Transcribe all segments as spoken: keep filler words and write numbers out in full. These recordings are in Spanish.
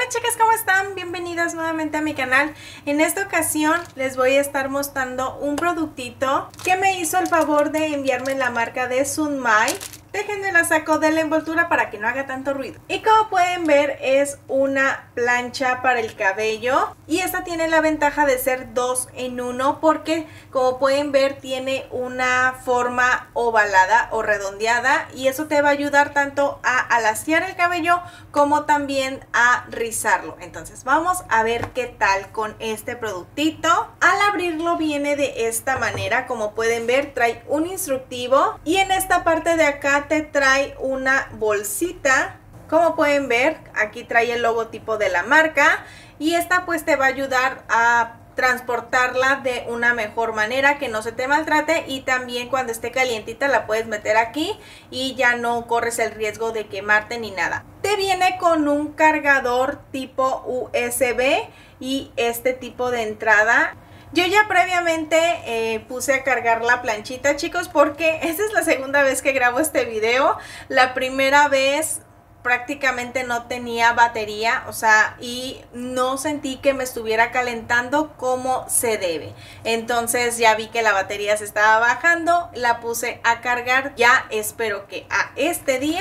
Hola chicas, ¿cómo están? Bienvenidas nuevamente a mi canal. En esta ocasión les voy a estar mostrando un productito que me hizo el favor de enviarme la marca de Sunmai. Déjenme la saco de la envoltura para que no haga tanto ruido. Y como pueden ver, es una plancha para el cabello. Y esta tiene la ventaja de ser dos en uno porque, como pueden ver, tiene una forma ovalada o redondeada. Y eso te va a ayudar tanto a alaciar el cabello como también a rizarlo. Entonces vamos a ver qué tal con este productito. Al abrirlo viene de esta manera. Como pueden ver, trae un instructivo. Y en esta parte de acá te trae una bolsita. Como pueden ver, aquí trae el logotipo de la marca y esta pues te va a ayudar a transportarla de una mejor manera, que no se te maltrate, y también cuando esté calientita la puedes meter aquí y ya no corres el riesgo de quemarte ni nada. Te viene con un cargador tipo U S B y este tipo de entrada. Yo ya previamente eh, puse a cargar la planchita, chicos, porque esta es la segunda vez que grabo este video. La primera vez prácticamente no tenía batería, o sea, y no sentí que me estuviera calentando como se debe. Entonces ya vi que la batería se estaba bajando, la puse a cargar. Ya espero que a este día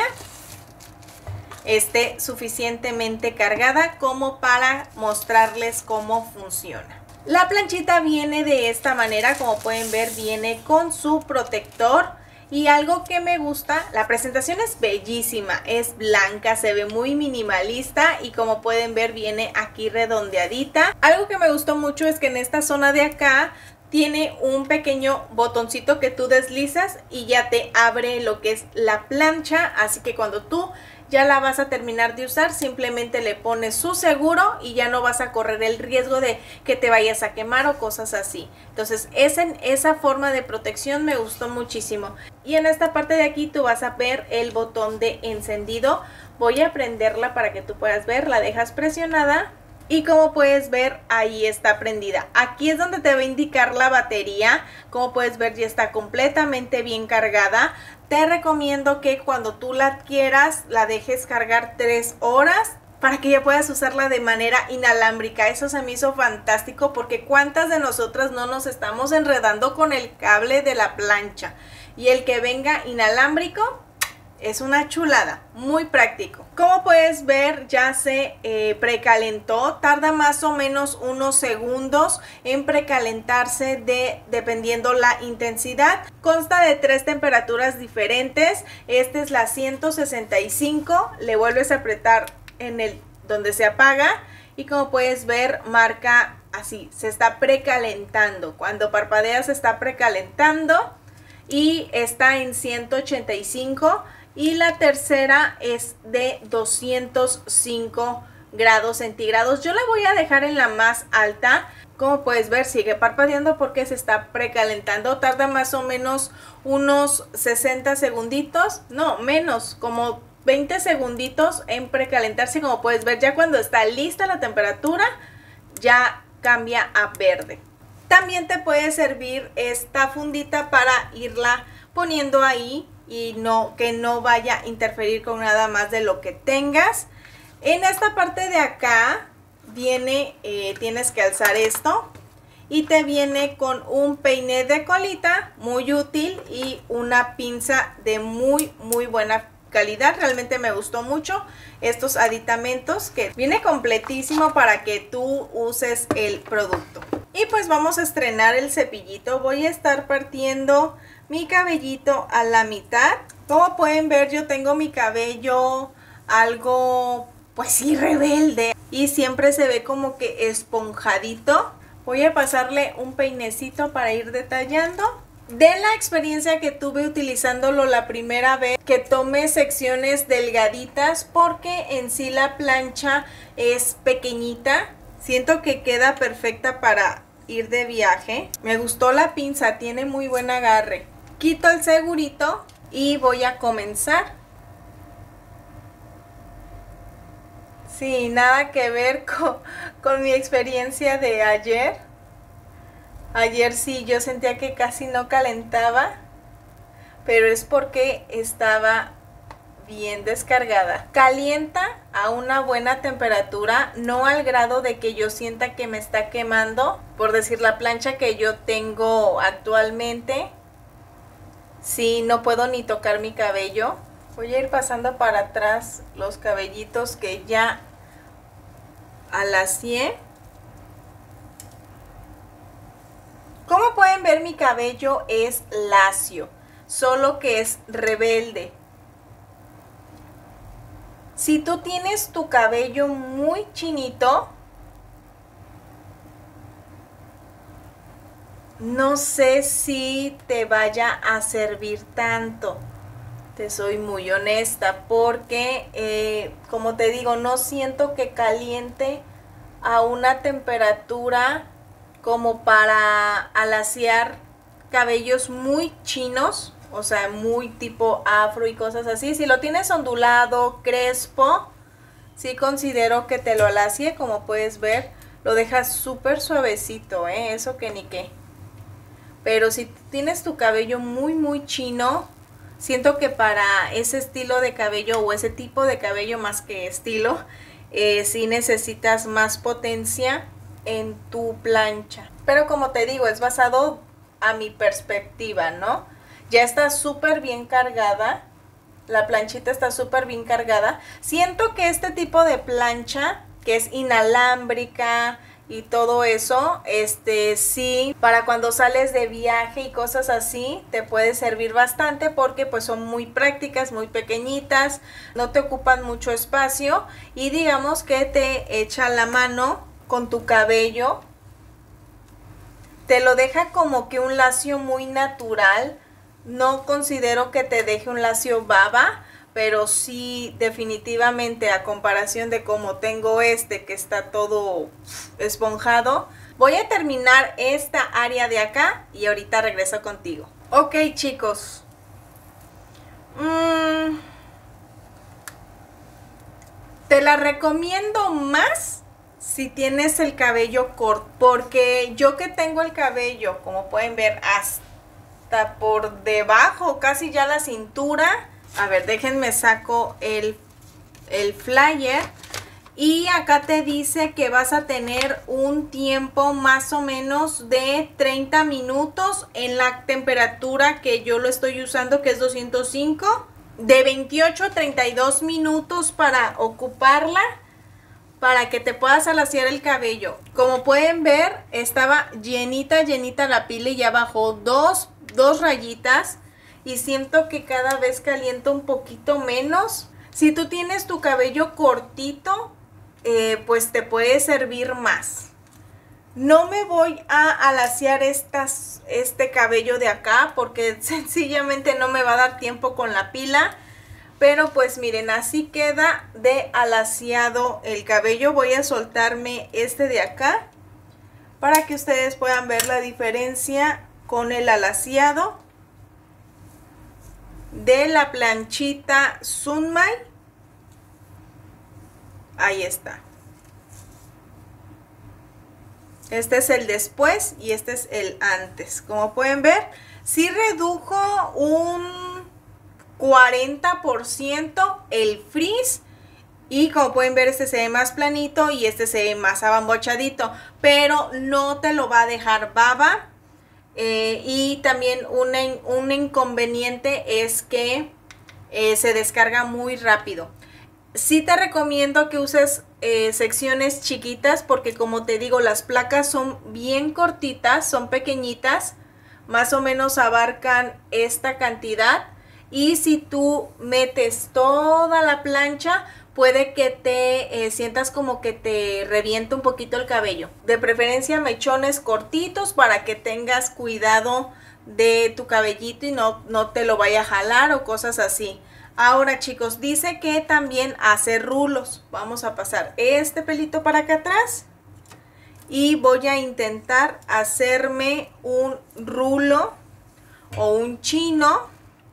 esté suficientemente cargada como para mostrarles cómo funciona. La planchita viene de esta manera, como pueden ver, viene con su protector. Y algo que me gusta, la presentación es bellísima, es blanca, se ve muy minimalista y como pueden ver viene aquí redondeadita. Algo que me gustó mucho es que en esta zona de acá tiene un pequeño botoncito que tú deslizas y ya te abre lo que es la plancha, así que cuando tú ya la vas a terminar de usar, simplemente le pones su seguro y ya no vas a correr el riesgo de que te vayas a quemar o cosas así. Entonces esa, esa forma de protección me gustó muchísimo. Y en esta parte de aquí tú vas a ver el botón de encendido. Voy a prenderla para que tú puedas ver, la dejas presionada. Y como puedes ver, ahí está prendida. Aquí es donde te va a indicar la batería. Como puedes ver, ya está completamente bien cargada. Te recomiendo que cuando tú la adquieras, la dejes cargar tres horas para que ya puedas usarla de manera inalámbrica. Eso se me hizo fantástico porque cuántas de nosotras no nos estamos enredando con el cable de la plancha. Y el que venga inalámbrico es una chulada, muy práctico. Como puedes ver, ya se eh, precalentó. Tarda más o menos unos segundos en precalentarse de, dependiendo la intensidad. Consta de tres temperaturas diferentes. Esta es la ciento sesenta y cinco. Le vuelves a apretar en el donde se apaga. Y como puedes ver, marca así, se está precalentando. Cuando parpadeas se está precalentando. Y está en ciento ochenta y cinco. Y la tercera es de doscientos cinco grados centígrados. Yo la voy a dejar en la más alta. Como puedes ver, sigue parpadeando porque se está precalentando. Tarda más o menos unos sesenta segunditos. No, menos, como veinte segunditos en precalentarse. Como puedes ver, ya cuando está lista la temperatura, ya cambia a verde. También te puede servir esta fundita para irla poniendo ahí y no que no vaya a interferir con nada más de lo que tengas. En esta parte de acá viene, eh, tienes que alzar esto y te viene con un peine de colita muy útil y una pinza de muy muy buena calidad. Realmente me gustó mucho estos aditamentos, que viene completísimo para que tú uses el producto. Y pues vamos a estrenar el cepillito. Voy a estar partiendo mi cabellito a la mitad. Como pueden ver, yo tengo mi cabello algo, pues sí, rebelde. Y siempre se ve como que esponjadito. Voy a pasarle un peinecito para ir detallando. De la experiencia que tuve utilizándolo la primera vez, que tomé secciones delgaditas porque en sí la plancha es pequeñita. Siento que queda perfecta para ir de viaje. Me gustó la pinza, tiene muy buen agarre. Quito el segurito y voy a comenzar. Sí, nada que ver con, con mi experiencia de ayer. Ayer sí, yo sentía que casi no calentaba, pero es porque estaba bien descargada. Calienta a una buena temperatura, no al grado de que yo sienta que me está quemando. Por decir, la plancha que yo tengo actualmente, sí, no puedo ni tocar mi cabello. Voy a ir pasando para atrás los cabellitos que ya alacié. Como pueden ver, mi cabello es lacio, solo que es rebelde. Si tú tienes tu cabello muy chinito, no sé si te vaya a servir tanto. Te soy muy honesta, porque eh, como te digo, no siento que caliente a una temperatura como para alaciar cabellos muy chinos, o sea, muy tipo afro y cosas así. Si lo tienes ondulado, crespo, sí considero que te lo alacie. Como puedes ver, lo dejas súper suavecito, ¿eh? Eso que ni qué. Pero si tienes tu cabello muy muy chino, siento que para ese estilo de cabello, o ese tipo de cabello más que estilo, eh, sí necesitas más potencia en tu plancha. Pero como te digo, es basado a mi perspectiva, ¿no? Ya está súper bien cargada. La planchita está súper bien cargada. Siento que este tipo de plancha, que es inalámbrica y todo eso, este sí, para cuando sales de viaje y cosas así, te puede servir bastante, porque pues son muy prácticas, muy pequeñitas, no te ocupan mucho espacio, y digamos que te echa la mano con tu cabello, te lo deja como que un lacio muy natural. No considero que te deje un lacio baba, pero sí definitivamente, a comparación de como tengo este que está todo esponjado. Voy a terminar esta área de acá y ahorita regreso contigo. Ok, chicos. Mm, te la recomiendo más si tienes el cabello corto, porque yo que tengo el cabello, como pueden ver, hasta por debajo, casi ya la cintura. A ver, déjenme saco el, el flyer. Y acá te dice que vas a tener un tiempo más o menos de treinta minutos en la temperatura que yo lo estoy usando, que es doscientos cinco. De veintiocho a treinta y dos minutos para ocuparla, para que te puedas alaciar el cabello. Como pueden ver, estaba llenita, llenita la pila y ya bajó dos, dos rayitas. Y siento que cada vez calienta un poquito menos. Si tú tienes tu cabello cortito, eh, pues te puede servir más. No me voy a alaciar estas, este cabello de acá, porque sencillamente no me va a dar tiempo con la pila. Pero pues miren, así queda de alaciado el cabello. Voy a soltarme este de acá para que ustedes puedan ver la diferencia con el alaciado de la planchita Sunmai. Ahí está. Este es el después y este es el antes. Como pueden ver, sí redujo un cuarenta por ciento el frizz. Y como pueden ver, este se ve más planito y este se ve más abambochadito. Pero no te lo va a dejar baba. Eh, y también un, un inconveniente es que eh, se descarga muy rápido. Sí te recomiendo que uses eh, secciones chiquitas, porque como te digo, las placas son bien cortitas, son pequeñitas, más o menos abarcan esta cantidad. Y si tú metes toda la plancha, puede que te eh, sientas como que te revienta un poquito el cabello. De preferencia mechones cortitos, para que tengas cuidado de tu cabellito y no, no te lo vaya a jalar o cosas así. Ahora, chicos, dice que también hace rulos. Vamos a pasar este pelito para acá atrás y voy a intentar hacerme un rulo o un chino.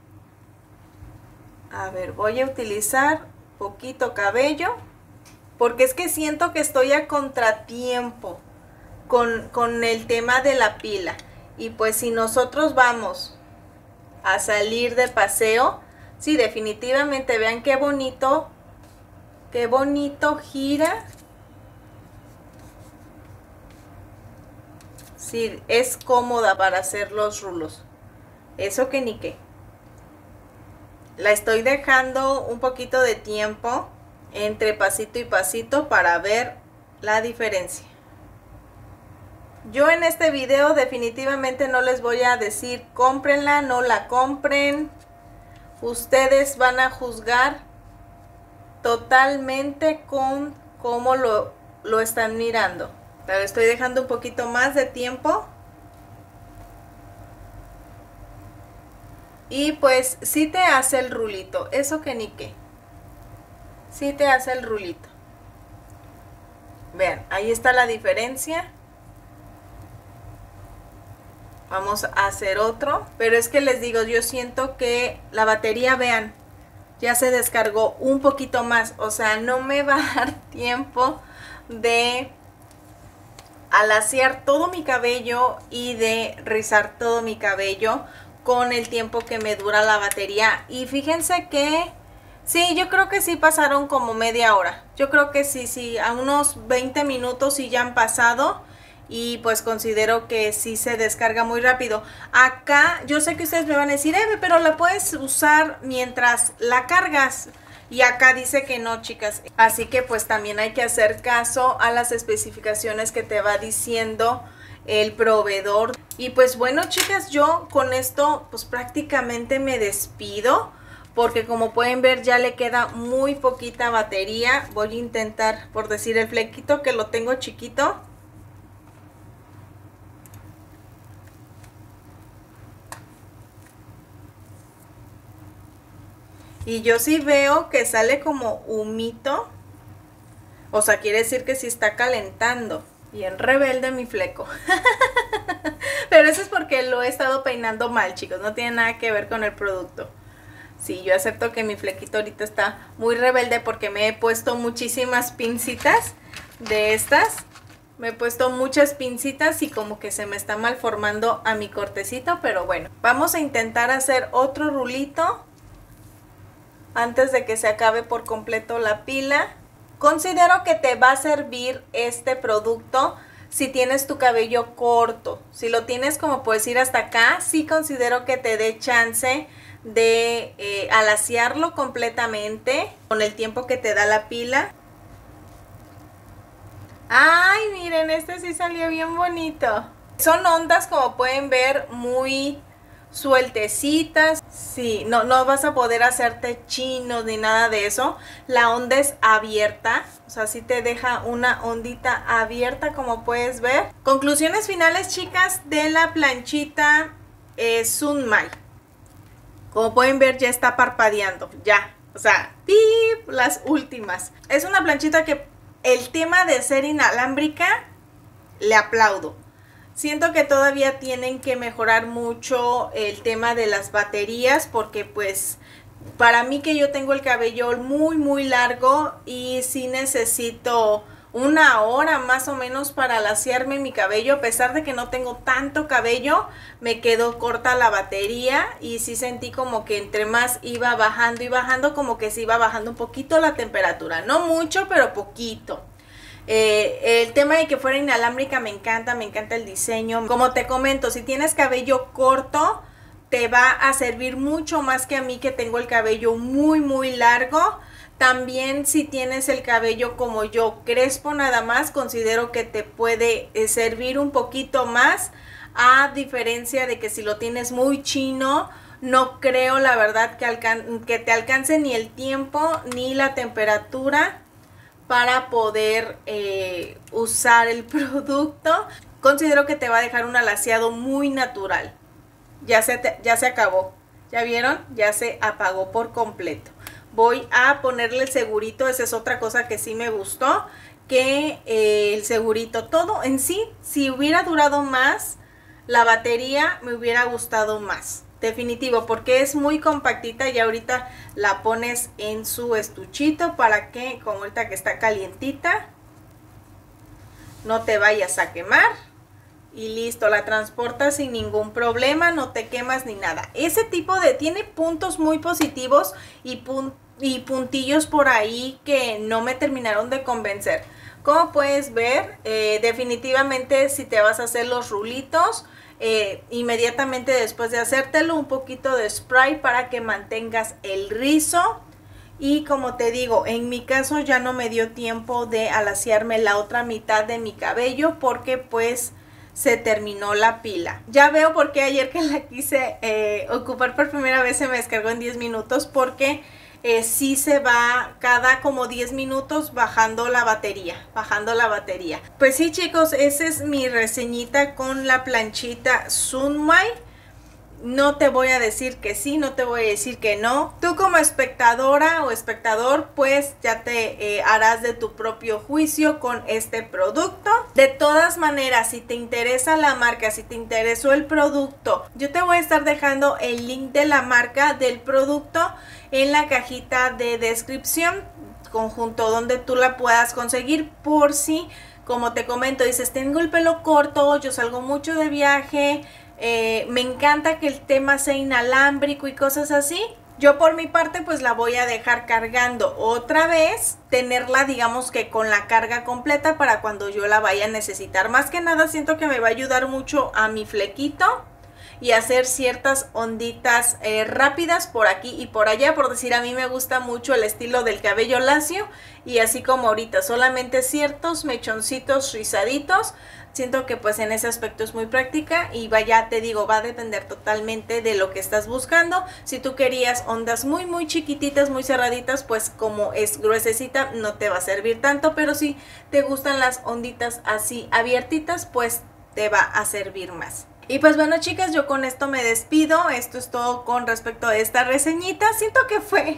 A ver, voy a utilizar poquito cabello, porque es que siento que estoy a contratiempo con, con el tema de la pila. Y pues si nosotros vamos a salir de paseo, Sí, definitivamente, vean qué bonito, qué bonito gira. Sí, es cómoda para hacer los rulos. Eso que ni qué. La estoy dejando un poquito de tiempo entre pasito y pasito para ver la diferencia. Yo en este video definitivamente no les voy a decir cómprenla, no la compren. Ustedes van a juzgar totalmente con cómo lo, lo están mirando. Pero estoy dejando un poquito más de tiempo. Y pues sí te hace el rulito, eso que ni qué. Sí te hace el rulito. Vean, ahí está la diferencia. Vamos a hacer otro, pero es que les digo, yo siento que la batería, vean, ya se descargó un poquito más, o sea, no me va a dar tiempo de alaciar todo mi cabello y de rizar todo mi cabello con el tiempo que me dura la batería. Y fíjense que sí, yo creo que sí pasaron como media hora, yo creo que sí, sí, a unos veinte minutos sí ya han pasado. Y pues considero que sí se descarga muy rápido. Acá yo sé que ustedes me van a decir, Eve, pero la puedes usar mientras la cargas. Y acá dice que no, chicas. Así que pues también hay que hacer caso a las especificaciones que te va diciendo el proveedor. Y pues bueno, chicas, yo con esto pues prácticamente me despido. Porque como pueden ver ya le queda muy poquita batería. Voy a intentar, por decir, el flequito que lo tengo chiquito. Y yo sí veo que sale como humito. O sea, quiere decir que sí está calentando. Bien rebelde mi fleco. Pero eso es porque lo he estado peinando mal, chicos. No tiene nada que ver con el producto. Sí, yo acepto que mi flequito ahorita está muy rebelde porque me he puesto muchísimas pincitas de estas. Me he puesto muchas pincitas y como que se me está mal formando a mi cortecito. Pero bueno, vamos a intentar hacer otro rulito antes de que se acabe por completo la pila. Considero que te va a servir este producto si tienes tu cabello corto. Si lo tienes como puedes ir hasta acá, sí considero que te dé chance de eh, alaciarlo completamente con el tiempo que te da la pila. Ay, miren, este sí salió bien bonito. Son ondas, como pueden ver, muy sueltecitas. Sí, no, no vas a poder hacerte chinos ni nada de eso. La onda es abierta, o sea, sí te deja una ondita abierta, como puedes ver. Conclusiones finales, chicas, de la planchita eh, Sunmai. Como pueden ver, ya está parpadeando, ya. O sea, ¡pip! Las últimas. Es una planchita que el tema de ser inalámbrica, le aplaudo. Siento que todavía tienen que mejorar mucho el tema de las baterías porque pues para mí que yo tengo el cabello muy muy largo y sí necesito una hora más o menos para alaciarme mi cabello. A pesar de que no tengo tanto cabello, me quedó corta la batería y sí sentí como que entre más iba bajando y bajando, como que se iba bajando un poquito la temperatura. No mucho, pero poquito. Eh, el tema de que fuera inalámbrica me encanta, me encanta el diseño. Como te comento, si tienes cabello corto, te va a servir mucho más que a mí que tengo el cabello muy muy largo. También si tienes el cabello como yo, crespo nada más, considero que te puede eh, servir un poquito más. A diferencia de que si lo tienes muy chino, no creo la verdad que, alcan que te alcance ni el tiempo ni la temperatura para poder eh, usar el producto. Considero que te va a dejar un alaciado muy natural. Ya se, te, ya se acabó. ¿Ya vieron? Ya se apagó por completo. Voy a ponerle el segurito. Esa es otra cosa que sí me gustó. Que eh, el segurito, todo en sí, si hubiera durado más, la batería me hubiera gustado más. Definitivo, porque es muy compactita y ahorita la pones en su estuchito para que, como ahorita que está calientita, no te vayas a quemar. y listo, la transportas sin ningún problema, no te quemas ni nada. Ese tipo de, tiene puntos muy positivos y, pun, y puntillos por ahí que no me terminaron de convencer. Como puedes ver, eh, definitivamente si te vas a hacer los rulitos, eh, inmediatamente después de hacértelo, un poquito de spray para que mantengas el rizo. Y como te digo, en mi caso ya no me dio tiempo de alaciarme la otra mitad de mi cabello porque pues se terminó la pila. Ya veo por qué ayer que la quise eh, ocupar por primera vez se me descargó en diez minutos, porque eh, sí se va cada como diez minutos bajando la batería, bajando la batería. Pues sí, chicos, esa es mi reseñita con la planchita Sunmai. No te voy a decir que sí, no te voy a decir que no. Tú como espectadora o espectador, pues ya te eh, harás de tu propio juicio con este producto. De todas maneras, si te interesa la marca, si te interesó el producto, yo te voy a estar dejando el link de la marca del producto en la cajita de descripción, conjunto donde tú la puedas conseguir por si, como te comento, dices, tengo el pelo corto, yo salgo mucho de viaje, Eh, me encanta que el tema sea inalámbrico y cosas así. Yo por mi parte pues la voy a dejar cargando otra vez, tenerla digamos que con la carga completa para cuando yo la vaya a necesitar. Más que nada siento que me va a ayudar mucho a mi flequito y hacer ciertas onditas eh, rápidas por aquí y por allá. Por decir, a mí me gusta mucho el estilo del cabello lacio y así como ahorita solamente ciertos mechoncitos rizaditos. Siento que pues en ese aspecto es muy práctica y vaya, te digo, va a depender totalmente de lo que estás buscando. Si tú querías ondas muy muy chiquititas, muy cerraditas, pues como es gruesecita no te va a servir tanto, pero si te gustan las onditas así abiertitas, pues te va a servir más. Y pues bueno, chicas, yo con esto me despido. Esto es todo con respecto a esta reseñita. Siento que fue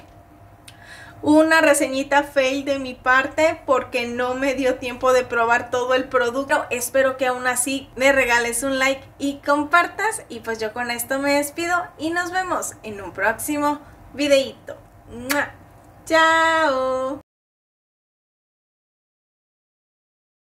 una reseñita fail de mi parte porque no me dio tiempo de probar todo el producto. Espero que aún así me regales un like y compartas. Y pues yo con esto me despido y nos vemos en un próximo videito. ¡Mua! ¡Chao!